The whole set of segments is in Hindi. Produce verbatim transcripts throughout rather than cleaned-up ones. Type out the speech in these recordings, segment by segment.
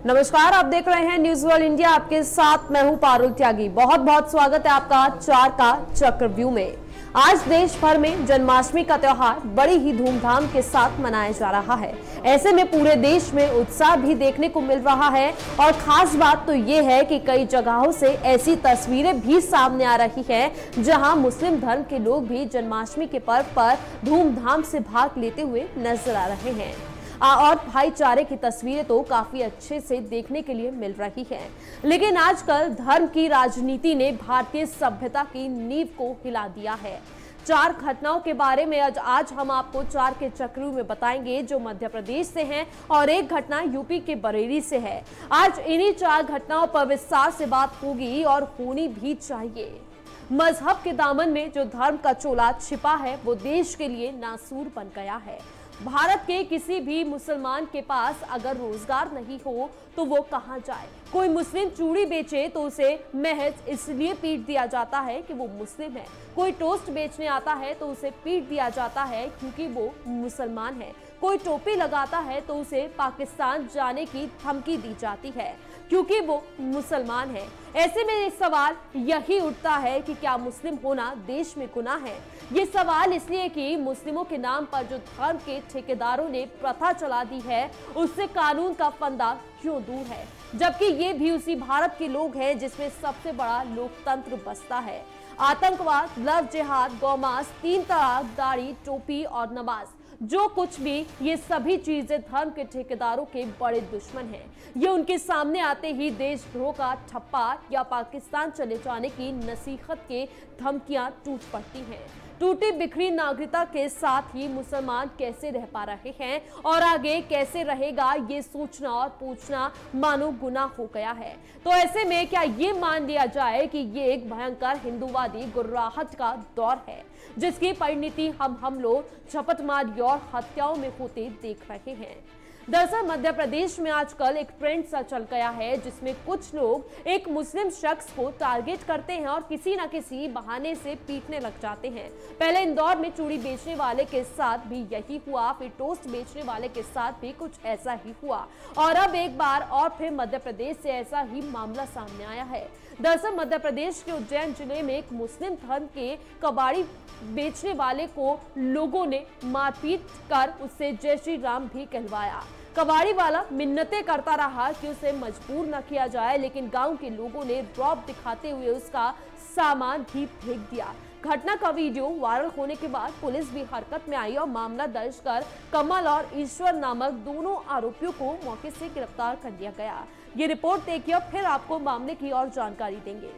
नमस्कार, आप देख रहे हैं न्यूज वर्ल्ड इंडिया। आपके साथ मैं हूं पारुल त्यागी। बहुत बहुत स्वागत है आपका चार का चक्रव्यूह में। आज देश भर में जन्माष्टमी का त्योहार बड़ी ही धूमधाम के साथ मनाया जा रहा है। ऐसे में पूरे देश में उत्साह भी देखने को मिल रहा है और खास बात तो ये है कि कई जगहों से ऐसी तस्वीरें भी सामने आ रही हैं जहां मुस्लिम धर्म के लोग भी जन्माष्टमी के पर्व पर धूमधाम से भाग लेते हुए नजर आ रहे हैं और भाईचारे की तस्वीरें तो काफी अच्छे से देखने के लिए मिल रही हैं। लेकिन आजकल धर्म की राजनीति ने भारतीय सभ्यता की नींव को हिला दिया है। चार घटनाओं के बारे में आज आज हम आपको चार के चक्रव्यूह में बताएंगे जो मध्य प्रदेश से हैं और एक घटना यूपी के बरेली से है। आज इन्हीं चार घटनाओं पर विस्तार से बात होगी और होनी भी चाहिए। मजहब के दामन में जो धर्म का चोला छिपा है वो देश के लिए नासूर बन गया है। भारत के किसी भी मुसलमान के पास अगर रोजगार नहीं हो तो वो कहां जाए। कोई मुस्लिम चूड़ी बेचे तो उसे महज इसलिए पीट दिया जाता है कि वो मुस्लिम है। कोई टोस्ट बेचने आता है तो उसे पीट दिया जाता है क्योंकि वो मुसलमान है। कोई टोपी लगाता है तो उसे पाकिस्तान जाने की धमकी दी जाती है क्योंकि वो मुसलमान है। ऐसे में एक सवाल यही उठता है कि क्या मुस्लिम होना देश में गुनाह है। ये सवाल इसलिए कि मुस्लिमों के नाम पर जो धर्म के ठेकेदारों ने प्रथा चला दी है उससे कानून का फंदा क्यों दूर है, जबकि ये भी उसी भारत के लोग हैं जिसमें सबसे बड़ा लोकतंत्र बसता है। आतंकवाद, लव जिहाद, गौमांस, तीन तलाक, दाढ़ी, टोपी और नमाज, जो कुछ भी, ये सभी चीजें धर्म के ठेकेदारों के बड़े दुश्मन हैं। ये उनके सामने आते ही देशद्रोह का ठप्पा या पाकिस्तान चले जाने की नसीहत के धमकियां टूट पड़ती हैं। टूटी बिखरी नागरिकता के साथ ही मुसलमान कैसे रह पा रहे हैं और आगे कैसे रहेगा, ये सोचना और पूछना मानो गुनाह हो गया है। तो ऐसे में क्या ये मान लिया जाए कि ये एक भयंकर हिंदूवादी गुर्राहट का दौर है जिसकी परिणति हम हम लोग झपटमारी और हत्याओं में होते देख रहे हैं। दरअसल मध्य प्रदेश में आजकल एक ट्रेंड सा चल गया है जिसमें कुछ लोग एक मुस्लिम शख्स को टारगेट करते हैं और किसी न किसी बहाने से पीटने लग जाते हैं। पहले इंदौर में चूड़ी बेचने वाले के साथ भी यही हुआ, फिर टोस्ट बेचने वाले के साथ भी कुछ ऐसा ही हुआ और अब एक बार और फिर मध्य प्रदेश से ऐसा ही मामला सामने आया है। दरअसल मध्य प्रदेश के उज्जैन जिले में एक मुस्लिम धर्म के कबाड़ी बेचने वाले को लोगों ने मारपीट कर उससे जय श्री राम भी कहलवाया। कबाड़ी वाला मिन्नतें करता रहा कि उसे मजबूर न किया जाए, लेकिन गांव के लोगों ने रौब दिखाते हुए उसका सामान भी फेंक दिया। घटना का वीडियो वायरल होने के बाद पुलिस भी हरकत में आई और मामला दर्ज कर कमल और ईश्वर नामक दोनों आरोपियों को मौके से गिरफ्तार कर लिया गया। ये रिपोर्ट देखिए, फिर आपको मामले की और जानकारी देंगे।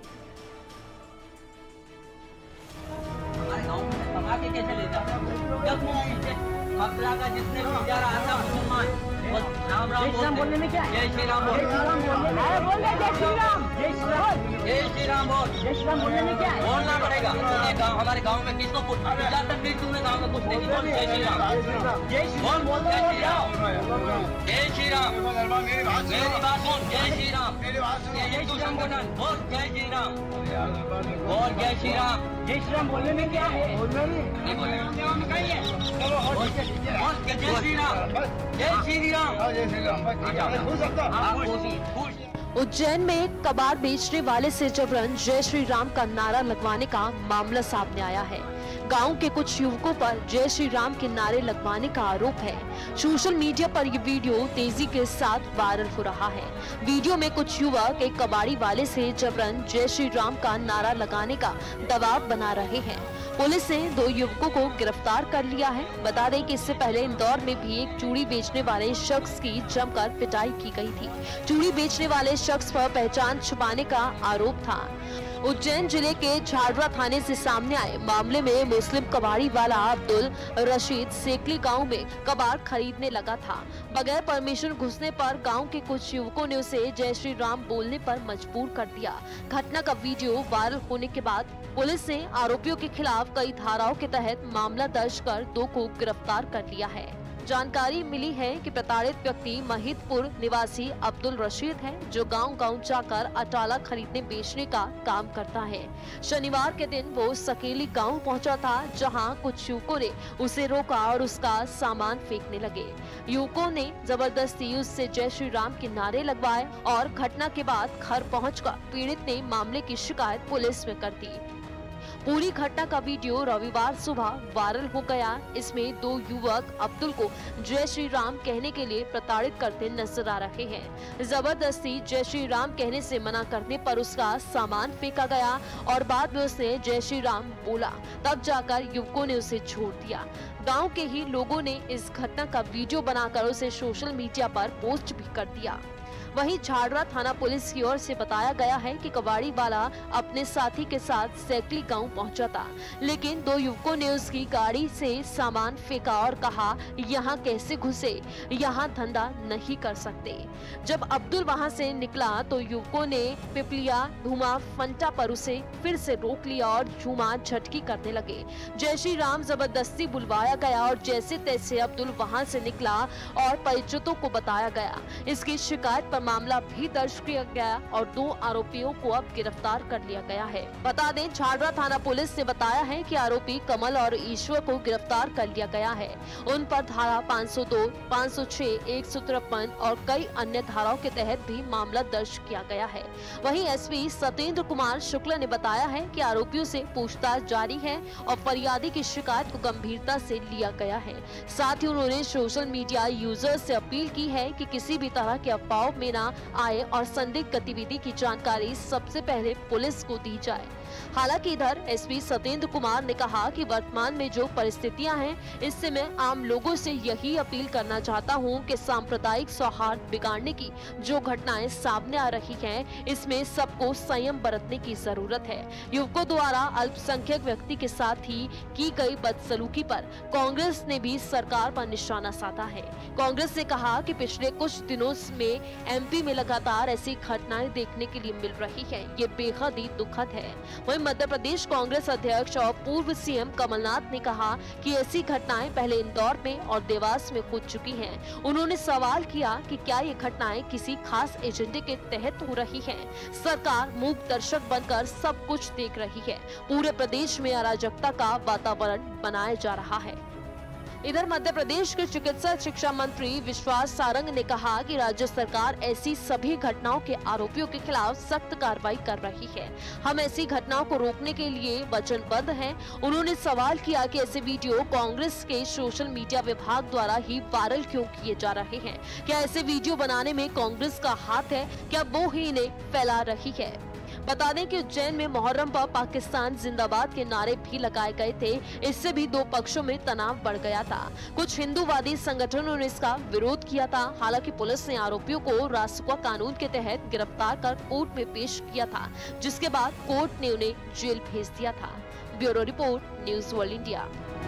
कैसे ले जाता का जिसने राम राम राम बोलने में क्या है? जय श्री राम बोल, जय श्री राम बोल, जय श्री राम, जय श्री राम, जय श्री राम बोल, जय श्री राम बोलने में क्या है? बोलना पड़ेगा। गाँव हमारे गांव में किसको कुछ तक भी तूने गाँव में कुछ नहीं बोल। जय श्री राम, जय श्री राम बोल, जय श्री राम, जय श्री राम, मेरी बात सुन। जय श्री राम, ये तू संगठन बोल, जय श्री राम बोल, जय श्री राम, जय श्री राम बोलने में क्या है? नहीं बोलने में कहिए, जय श्री राम, जय श्री राम। उज्जैन में कबाड़ बेचने वाले से जबरन जय श्री राम का नारा लगवाने का मामला सामने आया है। गांव के कुछ युवकों पर जय श्री राम के नारे लगवाने का आरोप है। सोशल मीडिया पर ये वीडियो तेजी के साथ वायरल हो रहा है। वीडियो में कुछ युवक एक कबाड़ी वाले से जबरन जय श्री राम का नारा लगाने का दबाव बना रहे हैं। पुलिस ने दो युवकों को गिरफ्तार कर लिया है। बता दें कि इससे पहले इंदौर में भी एक चूड़ी बेचने वाले शख्स की जमकर पिटाई की गई थी। चूड़ी बेचने वाले शख्स पर पहचान छुपाने का आरोप था। उज्जैन जिले के झाड़रा थाने से सामने आए मामले में मुस्लिम कबाड़ी वाला अब्दुल रशीद सेकली गांव में कबाड़ खरीदने लगा था। बगैर परमिशन घुसने पर गांव के कुछ युवकों ने उसे जय श्री राम बोलने पर मजबूर कर दिया। घटना का वीडियो वायरल होने के बाद पुलिस ने आरोपियों के खिलाफ कई धाराओं के तहत मामला दर्ज कर दो को गिरफ्तार कर लिया है। जानकारी मिली है कि प्रताड़ित व्यक्ति महितपुर निवासी अब्दुल रशीद है, जो गांव-गांव जाकर अटाला खरीदने बेचने का काम करता है। शनिवार के दिन वो सकेली गांव पहुंचा था, जहां कुछ युवकों ने उसे रोका और उसका सामान फेंकने लगे। युवकों ने जबरदस्ती उससे जय श्री राम के नारे लगवाए और घटना के बाद घर पहुंचकर पीड़ित ने मामले की शिकायत पुलिस में कर दी। पूरी घटना का वीडियो रविवार सुबह वायरल हो गया। इसमें दो युवक अब्दुल को जय श्री राम कहने के लिए प्रताड़ित करते नजर आ रहे हैं। जबरदस्ती जय श्री राम कहने से मना करने पर उसका सामान फेंका गया और बाद में उसने जय श्री राम बोला, तब जाकर युवकों ने उसे छोड़ दिया। गांव के ही लोगों ने इस घटना का वीडियो बनाकर उसे सोशल मीडिया पर पोस्ट भी कर दिया। वहीं झाड़रा थाना पुलिस की ओर से बताया गया है कि कबाड़ी वाला अपने साथी के साथ सैकली गांव पहुंचा था, लेकिन दो युवकों ने उसकी गाड़ी से सामान फेंका और कहा, यहां कैसे घुसे, यहां धंधा नहीं कर सकते। जब अब्दुल वहां से निकला तो युवकों ने पिपलिया धुमा फंटा पर उसे फिर से रोक लिया और झूमा झटकी करने लगे। जय श्री राम जबरदस्ती बुलवाया गया और जैसे तैसे अब्दुल वहां से निकला और परिचितों को बताया गया। इसकी शिकायत मामला भी दर्ज किया गया और दो आरोपियों को अब गिरफ्तार कर लिया गया है। बता दें, झाड़रा थाना पुलिस ने बताया है कि आरोपी कमल और ईश्वर को गिरफ्तार कर लिया गया है। उन पर धारा पाँच सौ दो, पाँच सौ छह, एक सौ तिरपन और कई अन्य धाराओं के तहत भी मामला दर्ज किया गया है। वहीं एसपी सत्येंद्र कुमार शुक्ला ने बताया है कि आरोपियों से पूछताछ जारी है और फरियादी की शिकायत को गंभीरता से लिया गया है। साथ ही उन्होंने सोशल मीडिया यूजर्स से अपील की है कि किसी भी तरह के अफवाह में न आए और संदिग्ध गतिविधि की जानकारी सबसे पहले पुलिस को दी जाए। हालांकि इधर एसपी सत्येंद्र कुमार ने कहा कि वर्तमान में जो परिस्थितियां हैं, इससे मैं आम लोगों से यही अपील करना चाहता हूं कि सांप्रदायिक सौहार्द बिगाड़ने की जो घटनाएं सामने आ रही हैं, इसमें सबको संयम बरतने की जरूरत है। युवकों द्वारा अल्पसंख्यक व्यक्ति के साथ ही की गई बदसलूकी पर कांग्रेस ने भी सरकार पर निशाना साधा है। कांग्रेस ने कहा कि पिछले कुछ दिनों में एमपी में लगातार ऐसी घटनाएं देखने के लिए मिल रही है, ये बेहद ही दुखद है। वहीं मध्य प्रदेश कांग्रेस अध्यक्ष और पूर्व सीएम कमलनाथ ने कहा कि ऐसी घटनाएं पहले इंदौर में और देवास में हो चुकी हैं। उन्होंने सवाल किया कि क्या ये घटनाएं किसी खास एजेंडे के तहत हो रही हैं? सरकार मूक दर्शक बनकर सब कुछ देख रही है। पूरे प्रदेश में अराजकता का वातावरण बनाया जा रहा है। इधर मध्य प्रदेश के चिकित्सा शिक्षा मंत्री विश्वास सारंग ने कहा कि राज्य सरकार ऐसी सभी घटनाओं के आरोपियों के खिलाफ सख्त कार्रवाई कर रही है। हम ऐसी घटनाओं को रोकने के लिए वचनबद्ध हैं। उन्होंने सवाल किया कि ऐसे वीडियो कांग्रेस के सोशल मीडिया विभाग द्वारा ही वायरल क्यों किए जा रहे हैं? क्या ऐसे वीडियो बनाने में कांग्रेस का हाथ है? क्या वो ही इन्हें फैला रही है? बता दें कि उज्जैन में मुहर्रम पर पाकिस्तान जिंदाबाद के नारे भी लगाए गए थे। इससे भी दो पक्षों में तनाव बढ़ गया था। कुछ हिंदूवादी संगठनों ने इसका विरोध किया था। हालांकि पुलिस ने आरोपियों को रासुका कानून के तहत गिरफ्तार कर कोर्ट में पेश किया था, जिसके बाद कोर्ट ने उन्हें जेल भेज दिया था। Bureau report, news world India.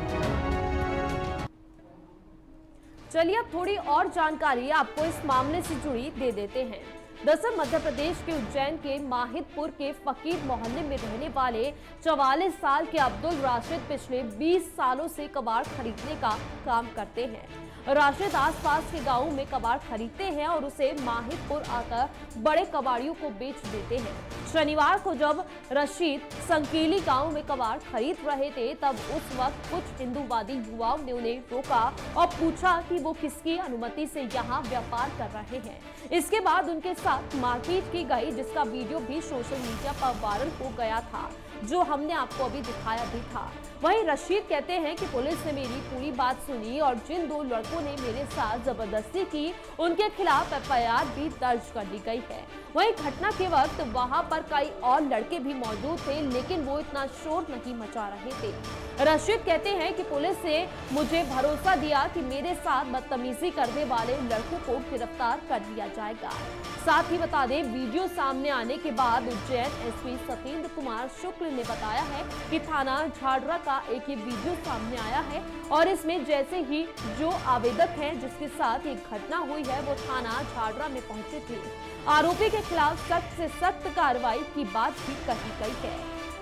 चलिए अब थोड़ी और जानकारी आपको इस मामले से जुड़ी दे देते हैं। दरअसल मध्य प्रदेश के उज्जैन के माहिदपुर के फकीर मोहल्ले में रहने वाले चवालीस साल के अब्दुल राशिद पिछले बीस सालों से कबाड़ खरीदने का काम करते हैं। राशिद आसपास के गांवों में कबाड़ खरीदते हैं और उसे माहिदपुर आकर बड़े कबाड़ियों को बेच देते हैं। शनिवार को जब रशीद संकीली गांव में कबाड़ खरीद रहे थे, तब उस वक्त कुछ हिंदूवादी युवाओं ने उन्हें रोका और पूछा कि वो किसकी अनुमति से यहाँ व्यापार कर रहे हैं। इसके बाद उनके साथ मारपीट की गई, जिसका वीडियो भी सोशल मीडिया पर वायरल हो गया था, जो हमने आपको अभी दिखाया भी था। वहीं रशीद कहते हैं कि पुलिस ने मेरी पूरी बात सुनी और जिन दो लड़कों ने मेरे साथ जबरदस्ती की, उनके खिलाफ एफ आई आर भी दर्ज कर ली गई है। वहीं घटना के वक्त वहां पर कई और लड़के भी मौजूद थे, लेकिन वो इतना शोर नहीं मचा रहे थे। रशीद कहते हैं कि पुलिस ने मुझे भरोसा दिया कि मेरे साथ बदतमीजी करने वाले लड़कों को गिरफ्तार कर लिया जाएगा। साथ ही बता दें, वीडियो सामने आने के बाद उज्जैन एसपी सत्येंद्र कुमार शुक्ल ने बताया है कि थाना झाड़रा का एक ही वीडियो सामने आया है और इसमें जैसे ही जो आवेदक हैं जिसके साथ ये घटना हुई है, वो थाना झाड़रा में पहुंचे थे। आरोपी के खिलाफ सख्त से सख्त कार्रवाई की बात भी कही गई है।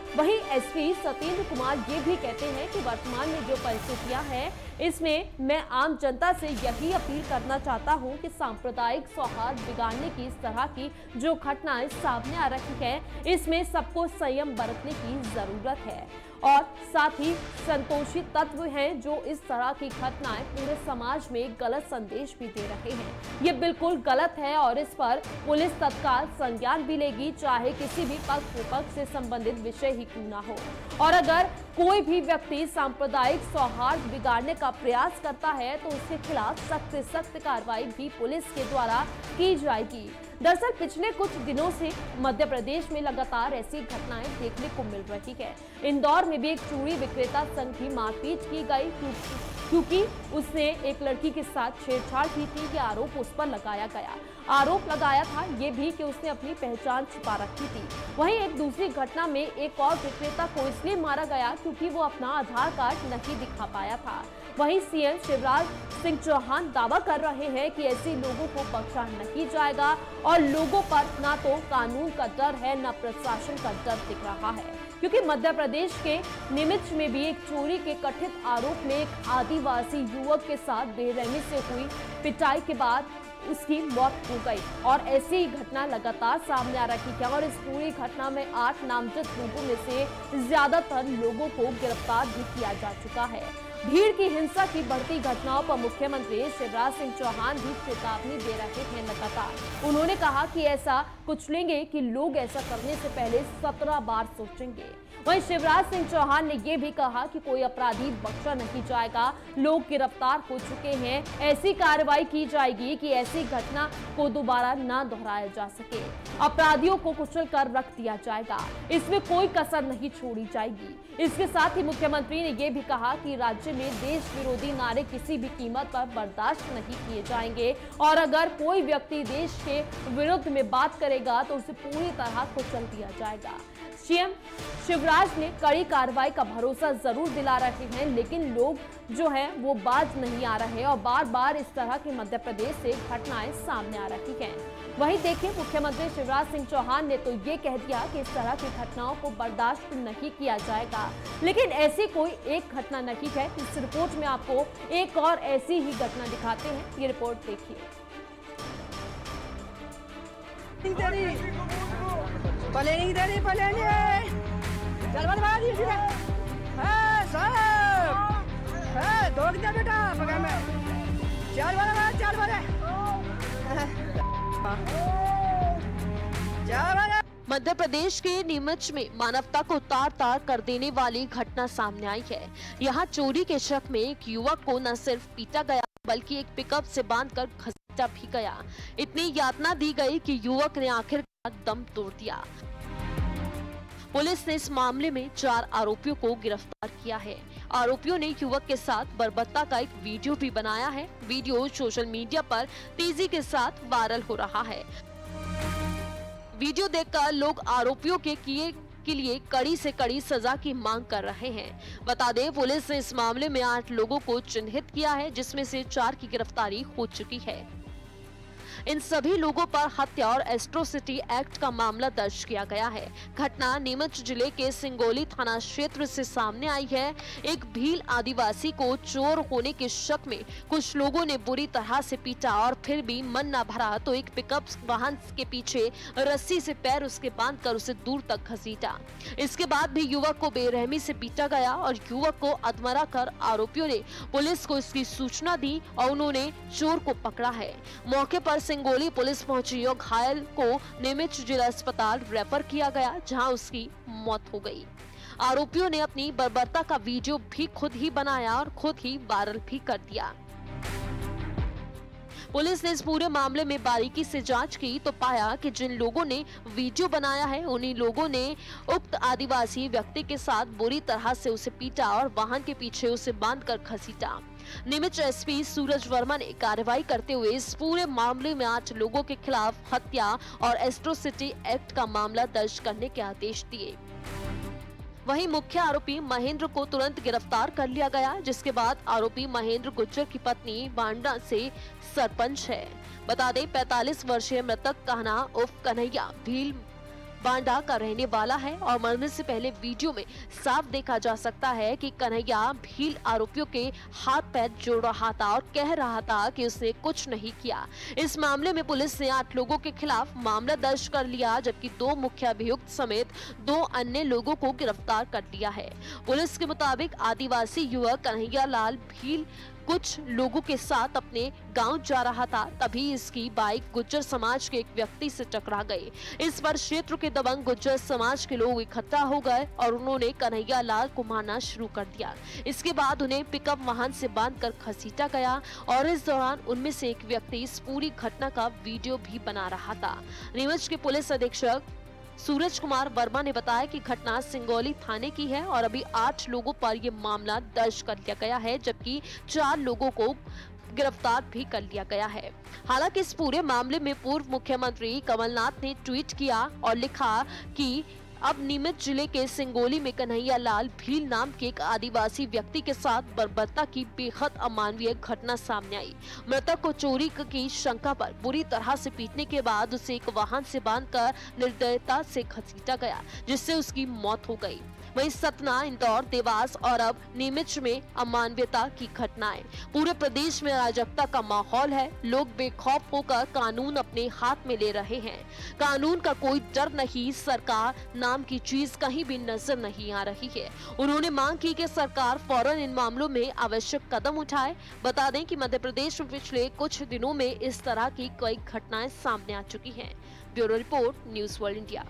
वहीं एसपी सत्येंद्र कुमार ये भी कहते हैं कि वर्तमान में जो परिस्थितियां हैं, इसमें मैं आम जनता से यही अपील करना चाहता हूं कि सांप्रदायिक सौहार्द बिगाड़ने की इस तरह की जो घटनाएं सामने आ रही हैं, इसमें सबको संयम बरतने की जरूरत है और साथ ही संतोषी तत्व हैं जो इस तरह की घटनाएं पूरे समाज में गलत संदेश भी दे रहे हैं। ये बिल्कुल गलत है और इस पर पुलिस तत्काल संज्ञान भी लेगी, चाहे किसी भी पक्ष विपक्ष से संबंधित विषय ही क्यों ना हो। और अगर कोई भी व्यक्ति सांप्रदायिक सौहार्द बिगाड़ने का प्रयास करता है तो उसके खिलाफ सख्त से सख्त कार्रवाई भी पुलिस के द्वारा की जाएगी। दरअसल पिछले कुछ दिनों से मध्य प्रदेश में लगातार ऐसी घटनाएं देखने को मिल रही है। इंदौर में भी एक चूड़ी विक्रेता संग की मारपीट की गई क्योंकि उसने एक लड़की के साथ छेड़छाड़ की थी। ये आरोप उस पर लगाया गया आरोप लगाया था ये भी कि उसने अपनी पहचान छिपा रखी थी। वहीं एक दूसरी घटना में एक और विक्रेता को इसलिए मारा गया क्योंकि वो अपना आधार कार्ड नहीं दिखा पाया था। वहीं सीएम शिवराज सिंह चौहान दावा कर रहे हैं कि ऐसे लोगों को बख्शा नहीं जाएगा और लोगों पर ना तो कानून का डर है न प्रशासन का डर दिख रहा है, क्योंकि मध्य प्रदेश के नीमच में भी एक चोरी के कथित आरोप में एक आदिवासी युवक के साथ बेरहमी से हुई पिटाई के बाद उसकी मौत हो गई और ऐसी ही घटना लगातार सामने आ रही है। और इस पूरी घटना में आठ नामजद लोगों में से ज्यादातर लोगों को गिरफ्तार भी किया जा चुका है। भीड़ की हिंसा की बढ़ती घटनाओं पर मुख्यमंत्री शिवराज सिंह चौहान भी चेतावनी दे रहे हैं लगातार। उन्होंने कहा कि ऐसा कुचलेंगे कि लोग ऐसा करने से पहले सत्रह बार सोचेंगे। वहीं शिवराज सिंह चौहान ने यह भी कहा कि कोई अपराधी बख्शा नहीं जाएगा, लोग गिरफ्तार हो चुके हैं, ऐसी कार्रवाई की जाएगी कि ऐसी घटना को दोबारा न दोहराया जा सके। अपराधियों को कुचल कर रख दिया जाएगा, इसमें कोई कसर नहीं छोड़ी जाएगी। इसके साथ ही मुख्यमंत्री ने यह भी कहा कि राज्य में देश विरोधी नारे किसी भी कीमत पर बर्दाश्त नहीं किए जाएंगे और अगर कोई व्यक्ति देश के विरुद्ध में बात करेगा तो उसे पूरी तरह कुचल दिया जाएगा। सीएम शिवराज ने कड़ी कार्रवाई का भरोसा जरूर दिला रहे हैं, लेकिन लोग जो है वो बाज नहीं आ रहे और बार बार इस तरह की मध्य प्रदेश से घटनाएं सामने आ रही हैं। वहीं देखिए, मुख्यमंत्री शिवराज सिंह चौहान ने तो ये कह दिया कि इस तरह की घटनाओं को बर्दाश्त नहीं किया जाएगा, लेकिन ऐसी कोई एक घटना नहीं है। इस रिपोर्ट में आपको एक और ऐसी ही घटना दिखाते हैं, ये रिपोर्ट देखिए। पले नहीं दे रही, पले नहीं चल बर्बाद ये सीधा है साहब है दो कितना बेटा पकड़ में चल बर्बाद चल बड़े चल बड़े। मध्य प्रदेश के नीमच में मानवता को तार तार कर देने वाली घटना सामने आई है। यहाँ चोरी के शक में एक युवक को न सिर्फ पीटा गया बल्कि एक पिकअप से बांधकर घसीटा भी गया। इतनी यातना दी गई कि युवक ने आखिरकार दम तोड़ दिया। पुलिस ने इस मामले में चार आरोपियों को गिरफ्तार किया है। आरोपियों ने युवक के साथ बर्बरता का एक वीडियो भी बनाया है। वीडियो सोशल मीडिया पर तेजी के साथ वायरल हो रहा है। वीडियो देखकर लोग आरोपियों के किए के लिए कड़ी से कड़ी सजा की मांग कर रहे हैं। बता दें, पुलिस ने इस मामले में आठ लोगों को चिन्हित किया है, जिसमें से चार की गिरफ्तारी हो चुकी है। इन सभी लोगों पर हत्या और एट्रोसिटी एक्ट का मामला दर्ज किया गया है। घटना नीमच जिले के सिंगोली थाना क्षेत्र से सामने आई है। एक भील आदिवासी को चोर होने के शक में कुछ लोगों ने बुरी तरह से पीटा और फिर भी मन न भरा तो एक पिकअप वाहन के पीछे रस्सी से पैर उसके बांधकर उसे दूर तक घसीटा। इसके बाद भी युवक को बेरहमी से पीटा गया और युवक को अधमरा कर आरोपियों ने पुलिस को इसकी सूचना दी और उन्होंने चोर को पकड़ा है। मौके पर सिंगोली पुलिस पहुंची और घायल को नीमच जिला अस्पताल रेफर किया गया, जहां उसकी मौत हो गई। आरोपियों ने अपनी बर्बरता का वीडियो भी खुद ही बनाया और खुद ही वायरल भी कर दिया। पुलिस ने इस पूरे मामले में बारीकी से जांच की तो पाया कि जिन लोगों ने वीडियो बनाया है उन्हीं लोगों ने उक्त आदिवासी व्यक्ति के साथ बुरी तरह से उसे पीटा और वाहन के पीछे उसे बांधकर घसीटा। नीमच एसपी सूरज वर्मा ने कार्रवाई करते हुए इस पूरे मामले में आठ लोगों के खिलाफ हत्या और एट्रोसिटी एक्ट का मामला दर्ज करने के आदेश दिए। वहीं मुख्य आरोपी महेंद्र को तुरंत गिरफ्तार कर लिया गया, जिसके बाद आरोपी महेंद्र गुज्जर की पत्नी बांडा से सरपंच है। बता दें, पैंतालीस वर्षीय मृतक कहना उर्फ कन्हैया भील बांडा का रहने वाला है और मरने से पहले वीडियो में साफ देखा जा सकता है कि कन्हैया भील आरोपियों के हाथ पैर जोड़ रहा था और कह रहा था कि उसने कुछ नहीं किया। इस मामले में पुलिस ने आठ लोगों के खिलाफ मामला दर्ज कर लिया, जबकि दो मुख्य अभियुक्त समेत दो अन्य लोगों को गिरफ्तार कर लिया है। पुलिस के मुताबिक आदिवासी युवक कन्हैया लाल भील कुछ लोगों के साथ अपने गांव जा रहा था, तभी इसकी बाइक गुज्जर समाज के एक व्यक्ति से टकरा गई। इस पर क्षेत्र के दबंग गुज्जर समाज के लोग इकट्ठा हो गए और उन्होंने कन्हैया लाल को मारना शुरू कर दिया। इसके बाद उन्हें पिकअप वाहन से बांधकर घसीटा गया और इस दौरान उनमें से एक व्यक्ति इस पूरी घटना का वीडियो भी बना रहा था। नीमच के पुलिस अधीक्षक सूरज कुमार वर्मा ने बताया कि घटना सिंगोली थाने की है और अभी आठ लोगों पर यह मामला दर्ज कर लिया गया है, जबकि चार लोगों को गिरफ्तार भी कर लिया गया है। हालांकि इस पूरे मामले में पूर्व मुख्यमंत्री कमलनाथ ने ट्वीट किया और लिखा कि अब नीमच जिले के सिंगोली में कन्हैया लाल भील नाम के एक आदिवासी व्यक्ति के साथ बर्बरता की बेहद अमानवीय घटना सामने आई। मृतक को चोरी की शंका पर बुरी तरह से पीटने के बाद उसे एक वाहन से बांधकर निर्दयता से घसीटा गया, जिससे उसकी मौत हो गई। वहीं सतना, इंदौर, देवास और अब नीमच में अमानवीयता की घटनाएं। पूरे प्रदेश में अराजकता का माहौल है। लोग बेखौफ होकर कानून अपने हाथ में ले रहे हैं। कानून का कोई डर नहीं, सरकार नाम की चीज कहीं भी नजर नहीं आ रही है। उन्होंने मांग की कि सरकार फौरन इन मामलों में आवश्यक कदम उठाए। बता दें कि मध्य प्रदेश में पिछले कुछ दिनों में इस तरह की कई घटनाएं सामने आ चुकी हैं। Bureau report, news world India.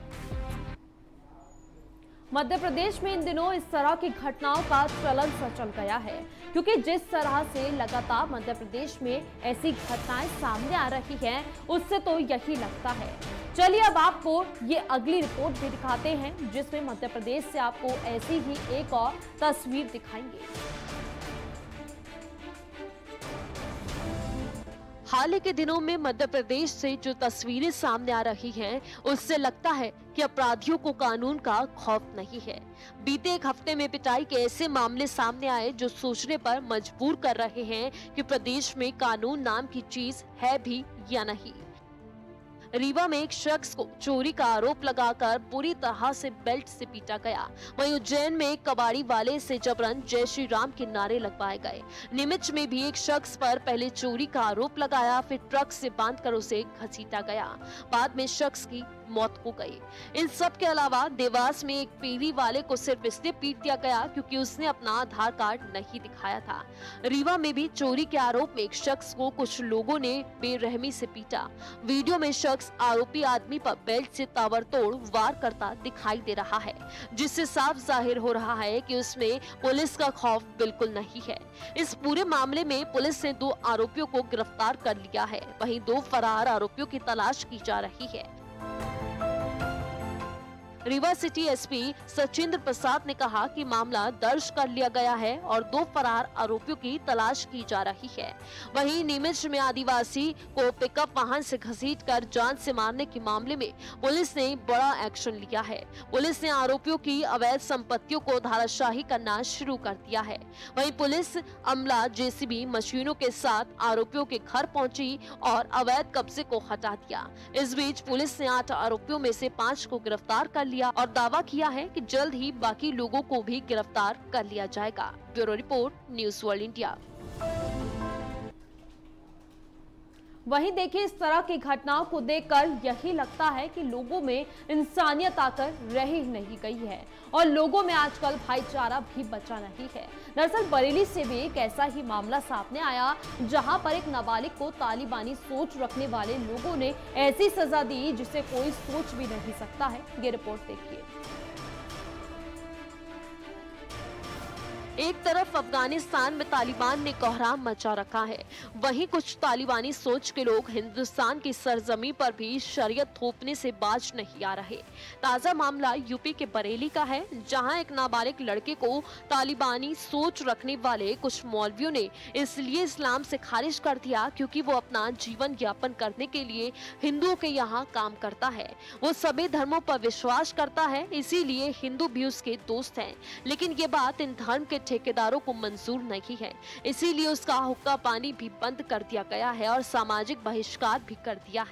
Madhya Pradesh में इन दिनों इस तरह की घटनाओं का चलन सा चल गया है, क्योंकि जिस तरह से लगातार मध्य प्रदेश में ऐसी घटनाएं सामने आ रही हैं, उससे तो यही लगता है। चलिए अब आपको ये अगली रिपोर्ट भी दिखाते हैं, जिसमें मध्य प्रदेश से आपको ऐसी ही एक और तस्वीर दिखाएंगे। हाल ही के दिनों में मध्य प्रदेश से जो तस्वीरें सामने आ रही हैं, उससे लगता है कि अपराधियों को कानून का खौफ नहीं है। बीते एक हफ्ते में पिटाई के ऐसे मामले सामने आए जो सोचने पर मजबूर कर रहे हैं कि प्रदेश में कानून नाम की चीज है भी या नहीं। रीवा में एक शख्स को चोरी का आरोप लगाकर पूरी तरह से बेल्ट से पीटा गया। वहीं उज्जैन में एक कबाड़ी वाले से जबरन जय श्री राम के नारे लगवाए गए। नीमच में भी एक शख्स पर पहले चोरी का आरोप लगाया, फिर ट्रक से बांधकर उसे घसीटा गया। बाद में शख्स की मौत हो गई। इन सब के अलावा देवास में एक पेरी वाले को सिर्फ इसलिए पीट दिया गया क्योंकि उसने अपना आधार कार्ड नहीं दिखाया था। रीवा में भी चोरी के आरोप में एक शख्स को कुछ लोगों ने बेरहमी से पीटा। वीडियो में शख्स आरोपी आदमी पर बेल्ट से ताबड़तोड़ वार करता दिखाई दे रहा है, जिससे साफ जाहिर हो रहा है कि उसमें पुलिस का खौफ बिल्कुल नहीं है। इस पूरे मामले में पुलिस ने दो आरोपियों को गिरफ्तार कर लिया है, वहीं दो फरार आरोपियों की तलाश की जा रही है। रीवा सिटी एसपी सचिंद्र प्रसाद ने कहा कि मामला दर्ज कर लिया गया है और दो फरार आरोपियों की तलाश की जा रही है। वहीं नीमच में आदिवासी को पिकअप वाहन से घसीटकर जान से मारने के मामले में पुलिस ने बड़ा एक्शन लिया है। पुलिस ने आरोपियों की अवैध संपत्तियों को धाराशाही करना शुरू कर दिया है। वहीं पुलिस अमला जेसीबी मशीनों के साथ आरोपियों के घर पहुंची और अवैध कब्जे को हटा दिया। इस बीच पुलिस ने आठ आरोपियों में से पाँच को गिरफ्तार कर लिया और दावा किया है कि जल्द ही बाकी लोगों को भी गिरफ्तार कर लिया जाएगा। Bureau report, news world India. वहीं देखिए, इस तरह की घटनाओं को देखकर यही लगता है कि लोगों में इंसानियत आकर रह ही नहीं गई है और लोगों में आजकल भाईचारा भी बचा नहीं है। दरअसल बरेली से भी एक ऐसा ही मामला सामने आया, जहां पर एक नाबालिग को तालिबानी सोच रखने वाले लोगों ने ऐसी सजा दी जिसे कोई सोच भी नहीं सकता है। ये रिपोर्ट देखिए। एक तरफ अफगानिस्तान में तालिबान ने कोहराम मचा रखा है, वहीं कुछ तालिबानी सोच के लोग हिंदुस्तान की सरजमी पर भी शरीयत थोपने से बाज नहीं आ रहे। ताजा मामला यूपी के बरेली का है, जहां एक नाबालिग लड़के को तालिबानी सोच रखने वाले कुछ मौलवियों ने इसलिए इस्लाम से खारिज कर दिया क्योंकि वो अपना जीवन यापन करने के लिए हिंदुओं के यहाँ काम करता है। वो सभी धर्मों पर विश्वास करता है, इसीलिए हिंदू भी उसके दोस्त हैं। लेकिन ये बात इन धर्म के ठेकेदारों को मंजूर नहीं है, इसीलिए उसका हुक्का पानी भी बंद कर दिया गया है और सामाजिक बहिष्कार भी कर दिया है।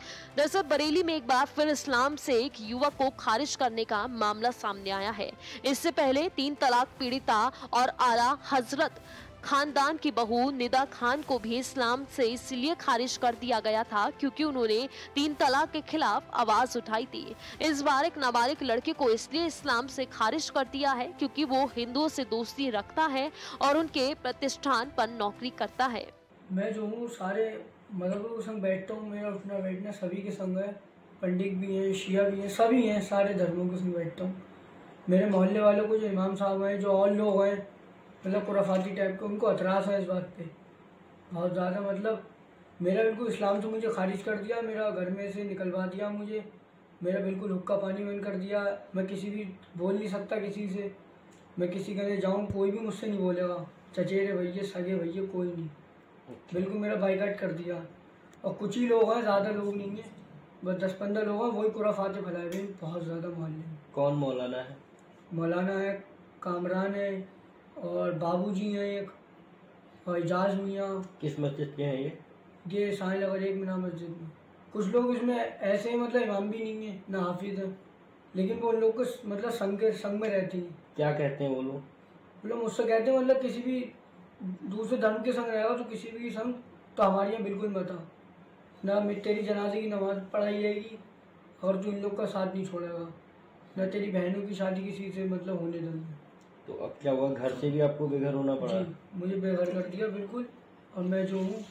दरअसल बरेली में एक बार फिर इस्लाम से एक युवक को खारिज करने का मामला सामने आया है। इससे पहले तीन तलाक पीड़िता और आला हजरत खानदान की बहू निदा खान को भी इस्लाम से इसलिए खारिज कर दिया गया था क्योंकि उन्होंने तीन तलाक के खिलाफ आवाज उठाई थी। इस बार एक नाबालिग लड़के को इसलिए इस्लाम से खारिज कर दिया है क्योंकि वो हिंदुओं से दोस्ती रखता है और उनके प्रतिष्ठान पर नौकरी करता है। मैं जो हूँ सारे मजहबों के संग बैठता हूँ। मेरा उठना बैठना सभी के संग है। पंडित भी हैं, शिया भी हैं, सभी हैं, सारे धर्मों के संग बैठता हूँ। मेरे मोहल्ले वालों को जो इमाम साहब हैं, जो और लोग हैं मतलब खुराफाती टाइप के, उनको एतराज़ है इस बात पे बहुत ज़्यादा। मतलब मेरा बिल्कुल इस्लाम से मुझे खारिज कर दिया, मेरा घर में से निकलवा दिया, मुझे मेरा बिल्कुल हुक्का पानी बंद कर दिया। मैं किसी भी बोल नहीं सकता किसी से। मैं किसी के जाऊँ कोई भी मुझसे नहीं बोलेगा, चचेरे भैया सगे भैया कोई नहीं, बिल्कुल मेरा बाइकाट कर दिया। और कुछ ही लोग हैं, ज़्यादा लोग नहीं हैं, बस दस पंद्रह लोग हैं, वही खुराफाते फैलाए हुए बहुत ज़्यादा मोहल्ले में। कौन मौलाना है? मौलाना है, कामरान है और बाबूजी हैं एक, और इजाज़ मियाँ। किस मस्जिद के हैं ये? ये साईं लगर एक मीना मस्जिद में। कुछ लोग इसमें ऐसे ही मतलब इमाम भी नहीं है ना हाफिज है, लेकिन वो लोग को मतलब संग के संग में रहती हैं। क्या कहते हैं वो लोग? वो लोग मुझसे कहते हैं मतलब किसी भी दूसरे धर्म के संग रहेगा तो किसी भी संग तो हमारे यहाँ बिल्कुल मत आ, ना तेरी जनाजे की नमाज पढ़ाई जाएगी और तू इन लोग का साथ नहीं छोड़ेगा, ना तेरी बहनों की शादी किसी से मतलब होने देंगे। तो अब क्या हुआ, घर से भी आपको बेघर होना पड़ा? जी, मुझे बेघर कर दिया बिल्कुल। और मैं जो हूँ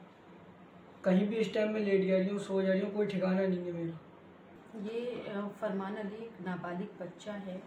कहीं भी इस टाइम में लेट जा रही हूँ, सो जा रही हूँ, कोई ठिकाना नहीं है मेरा। ये फरमान अली एक नाबालिग बच्चा है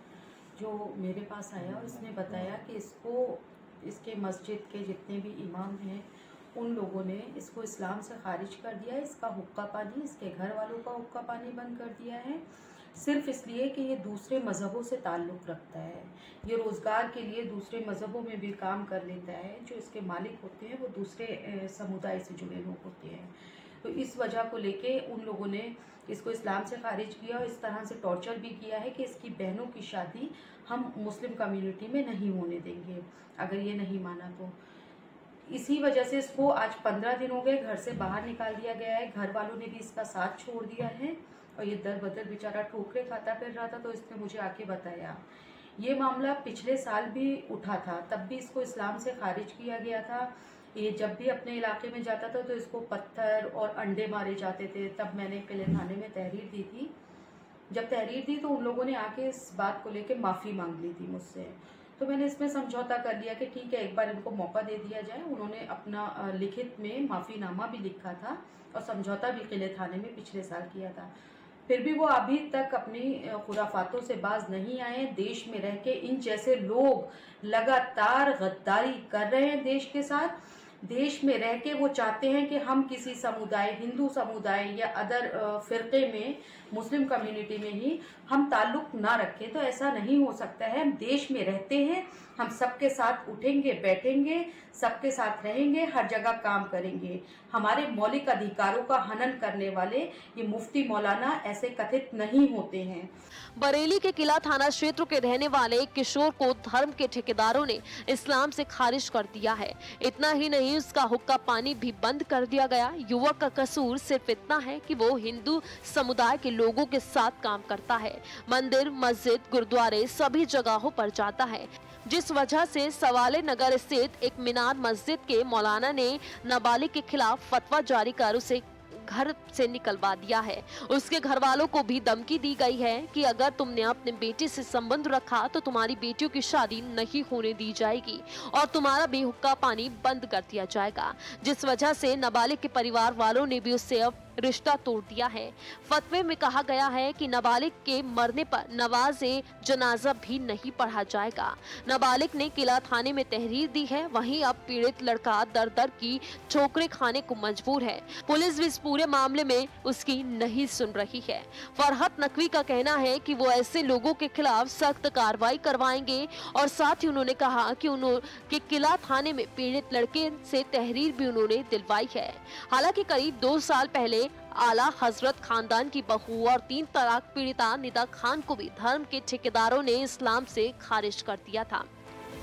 जो मेरे पास आया और इसने बताया कि इसको इसके मस्जिद के जितने भी इमाम हैं उन लोगों ने इसको इस्लाम से खारिज कर दिया है। इसका हुक्का पानी, इसके घर वालों का हुक्का पानी बंद कर दिया है, सिर्फ इसलिए कि ये दूसरे मज़हबों से ताल्लुक़ रखता है। ये रोज़गार के लिए दूसरे मज़हबों में भी काम कर लेता है। जो इसके मालिक होते हैं वो दूसरे समुदाय से जुड़े लोग होते हैं। तो इस वजह को लेके उन लोगों ने इसको इस्लाम से खारिज किया और इस तरह से टॉर्चर भी किया है कि इसकी बहनों की शादी हम मुस्लिम कम्युनिटी में नहीं होने देंगे अगर ये नहीं माना तो। इसी वजह से इसको आज पंद्रह दिन हो गए घर से बाहर निकाल दिया गया है। घर वालों ने भी इसका साथ छोड़ दिया है और ये दर बदर बेचारा ठोकरे खाता फिर रहा था। तो इसने मुझे आके बताया ये मामला पिछले साल भी उठा था, तब भी इसको इस्लाम से खारिज किया गया था। ये जब भी अपने इलाके में जाता था तो इसको पत्थर और अंडे मारे जाते थे। तब मैंने किले थाने में तहरीर दी थी। जब तहरीर दी तो उन लोगों ने आके इस बात को लेके माफ़ी मांग ली थी मुझसे। तो मैंने इसमें समझौता कर लिया कि ठीक है एक बार इनको मौका दे दिया जाए। उन्होंने अपना लिखित में माफ़ीनामा भी लिखा था और समझौता भी किले थाने में पिछले साल किया था। फिर भी वो अभी तक अपनी खुराफातों से बाज नहीं आए। देश में रह के इन जैसे लोग लगातार गद्दारी कर रहे हैं देश के साथ। देश में रह के वो चाहते हैं कि हम किसी समुदाय, हिंदू समुदाय या अदर फिरके में, मुस्लिम कम्युनिटी में ही हम ताल्लुक ना रखें। तो ऐसा नहीं हो सकता है। हम देश में रहते हैं, हम सबके साथ उठेंगे, बैठेंगे, सबके साथ रहेंगे, हर जगह काम करेंगे। हमारे मौलिक अधिकारों का हनन करने वाले ये मुफ्ती मौलाना ऐसे कथित नहीं होते हैं। बरेली के किला थाना क्षेत्र के रहने वाले किशोर को धर्म के ठेकेदारों ने इस्लाम से खारिज कर दिया है। इतना ही नहीं, उसका हुक्का पानी भी बंद कर दिया गया। युवक का कसूर सिर्फ इतना है कि वो हिंदू समुदाय के लोगों के साथ काम करता है। मंदिर, मस्जिद, गुरुद्वारे सभी जगहों पर जाता है, जिस वजह से सवाले नगर स्थित एक मीनार मस्जिद के मौलाना ने नाबालिग के खिलाफ फतवा जारी कर उसे घर से निकलवा दिया है। उसके घर वालों को भी धमकी दी गई है कि अगर तुमने अपने बेटे से संबंध रखा तो तुम्हारी बेटियों की शादी नहीं होने दी जाएगी और तुम्हारा भी हुक्का पानी बंद कर दिया जाएगा, जिस वजह से नाबालिग के परिवार वालों ने भी उससे अब रिश्ता तोड़ दिया है। फतवे में कहा गया है कि नाबालिग के मरने पर नवाज़े जनाजा भी नहीं पढ़ा जाएगा। नाबालिग ने किला थाने में तहरीर दी है। वहीं अब पीड़ित लड़का दर दर की ठोकरें खाने को मजबूर है। पुलिस भी इस पूरे मामले में उसकी नहीं सुन रही है। फरहत नकवी का कहना है कि वो ऐसे लोगों के खिलाफ सख्त कार्रवाई करवाएंगे और साथ ही उन्होंने कहा कि उन्होंने किला थाने में पीड़ित लड़के से तहरीर भी उन्होंने दिलवाई है। हालांकि करीब दो साल पहले आला हजरत खानदान की बहू और तीन तलाक पीड़िता निदा खान को भी धर्म के ठेकेदारों ने इस्लाम से खारिज कर दिया था।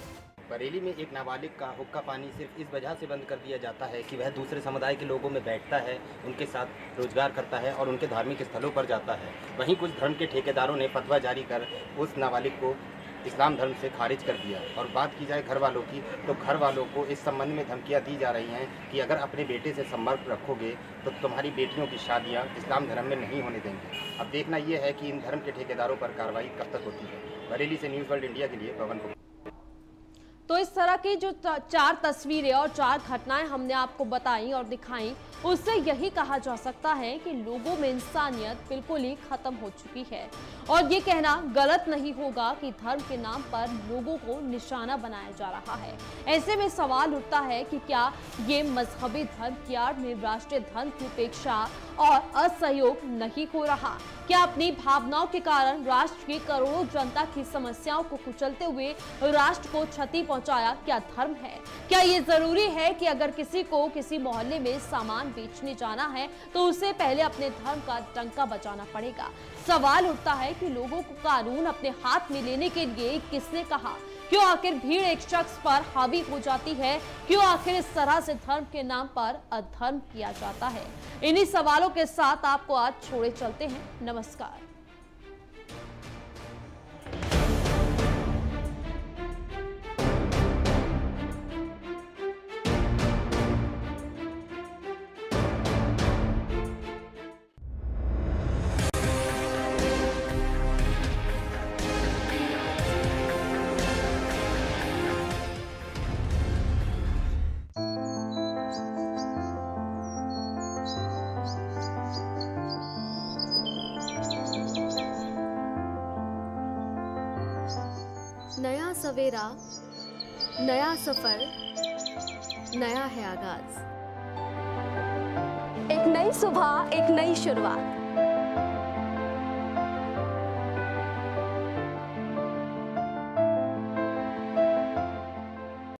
बरेली में एक नाबालिग का हुक्का पानी सिर्फ इस वजह से बंद कर दिया जाता है कि वह दूसरे समुदाय के लोगों में बैठता है, उनके साथ रोजगार करता है और उनके धार्मिक स्थलों पर जाता है। वहीं कुछ धर्म के ठेकेदारों ने फतवा जारी कर उस नाबालिग को इस्लाम धर्म से खारिज कर दिया। और बात की जाए घर वालों की, तो घर वालों को इस संबंध में धमकियां दी जा रही हैं कि अगर अपने बेटे से संपर्क रखोगे तो तुम्हारी बेटियों की शादियां इस्लाम धर्म में नहीं होने देंगे। अब देखना यह है कि इन धर्म के ठेकेदारों पर कार्रवाई कब तक होती है। बरेली से न्यूज़ वर्ल्ड इंडिया के लिए पवन गुप्ता। तो इस तरह की जो चार तस्वीरें और चार घटनाएं हमने आपको बताई और दिखाई, उससे यही कहा जा सकता है कि लोगों में इंसानियत बिल्कुल ही खत्म हो चुकी है। और ये कहना गलत नहीं होगा कि धर्म के नाम पर लोगों को निशाना बनाया जा रहा है। ऐसे में सवाल उठता है कि क्या ये मजहबी धर्म की आड़ में राष्ट्रीय धर्म की उपेक्षा और असहयोग नहीं हो रहा? क्या अपनी भावनाओं के कारण राष्ट्र की करोड़ों जनता की समस्याओं को कुचलते हुए राष्ट्र को क्षति पहुंचाया क्या धर्म है? क्या ये जरूरी है कि अगर किसी को किसी मोहल्ले में सामान बेचने जाना है तो उसे पहले अपने धर्म का डंका बजाना पड़ेगा? सवाल उठता है कि लोगों को कानून अपने हाथ में लेने के लिए किसने कहा? क्यों आखिर भीड़ एक शख्स पर हावी हो जाती है? क्यों आखिर इस तरह से धर्म के नाम पर अधर्म किया जाता है? इन्हीं सवालों के साथ आपको आज छोड़े चलते हैं। नमस्कार। नया सवेरा, नया सफर, नया है आगाज। एक नई सुबह, एक नई शुरुआत।